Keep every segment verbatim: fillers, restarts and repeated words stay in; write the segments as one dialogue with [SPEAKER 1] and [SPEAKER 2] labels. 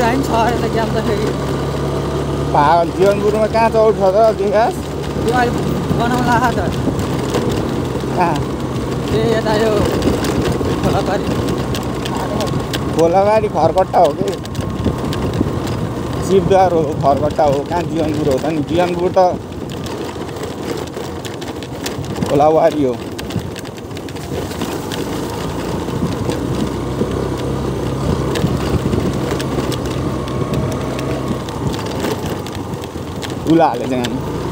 [SPEAKER 1] होइन छ अरे त ज्ञान त फेरि
[SPEAKER 2] पागल जीवनपुरमा कहाँ चौर छ त विकास
[SPEAKER 1] यो अहिले बनाउला त
[SPEAKER 2] कहाँ
[SPEAKER 1] ए यता यो खोलाबारी
[SPEAKER 2] खोलाबारी खरकट्टा हो कि शिवद्वार हो खरकट्टा हो कहाँ जीवनपुर हो त नि जीवनपुर त खोलाबारी हो उला हाले चाहिँ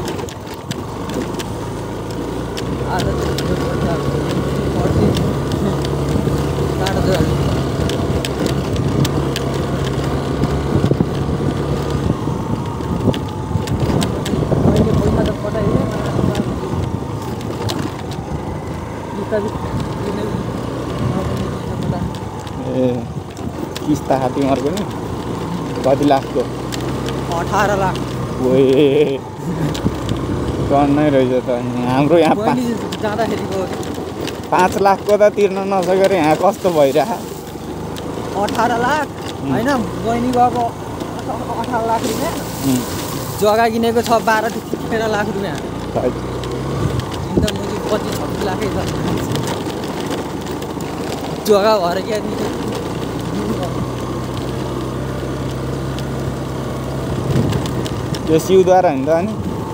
[SPEAKER 2] ए किस्ता खाती मर्को नि कति लाखको
[SPEAKER 1] अठार लाख
[SPEAKER 2] ओए टन्नै रहेछ त हाम्रो यहाँ
[SPEAKER 1] जाँदाखेरिको
[SPEAKER 2] पाँच लाखको त तिर्न नसकेर यहाँ कस्तो भइरह
[SPEAKER 1] अठार लाख होइन बहिनी गएको अठार लाख रुपियाँ जग्गा किनेको छ बाह्र तेह्र लाख रुपियाँ अन्त मुझे पच्चिस छब्बिस लाखै छ जग्गा भएर क्या
[SPEAKER 2] यो शिवद्वार होइन त अनि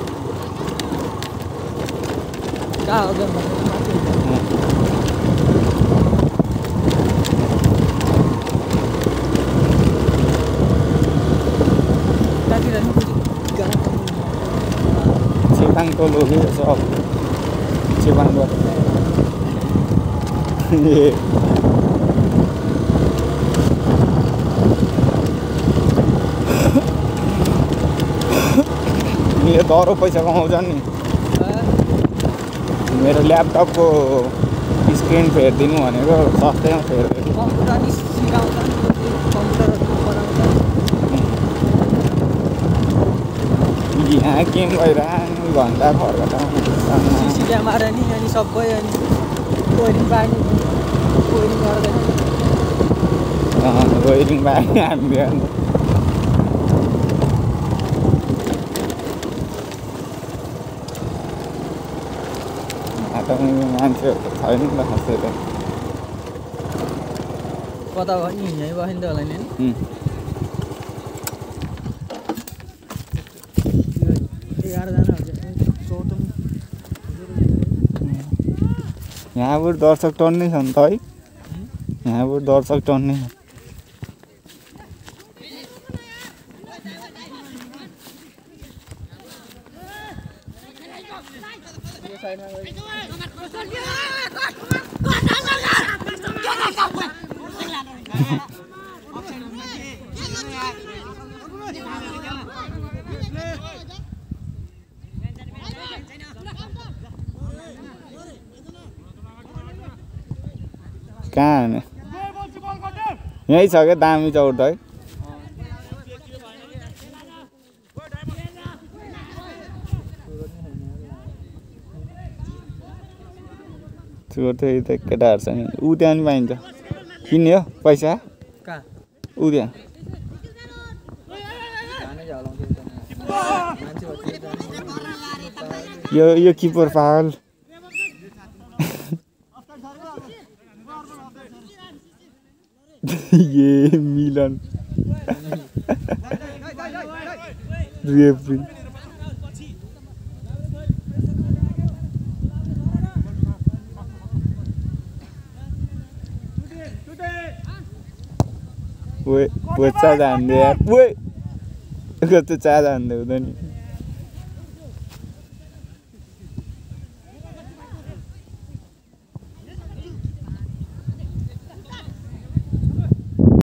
[SPEAKER 1] कहाँ हो
[SPEAKER 2] छेपाङ टोल हो कि सब छेपाङबाट यो दरो पैसा कमाउँछ नि मेरो ल्यापटपको स्क्रिन फेरिदिनु भनेको सस्तैमा फेर्दै
[SPEAKER 1] कम्प्युटर नि सिकाउँछ
[SPEAKER 2] यहाँ गेम भइरहनु घन्टा खर्कटा
[SPEAKER 1] सिसी क्यामेरा नि अनि सबै अनि कोइरिङ बानी कोइरिङ गर्दैन
[SPEAKER 2] कोइरिङ बानी हामीले मान्छेहरू त छैन नि त खासै त
[SPEAKER 1] कता भयो नि यहीँ बस्यो नि त होला नि
[SPEAKER 2] यहाँबाट दर्शक टन्नै छ नि त है यहाँबाट दर्शक टन्नै छ कहाँ हाने यहीँ छ क्या दामी चौर त है चोर त यता केटाहरू छ नि ऊ त्यहाँ पनि पाइन्छ किन्ने हो पैसा ऊ त्यहाँ यो यो किपर पागल ये मिलन रेफ्री वो वो चाचा हान्दै यार वो कस्तो चाचा हान्दै हुँदैन नि